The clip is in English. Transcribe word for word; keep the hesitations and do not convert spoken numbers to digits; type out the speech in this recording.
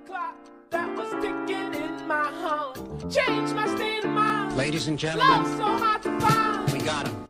clock that was ticking in my home changed my state of mind. Ladies and gentlemen, love so hard to find. we got him.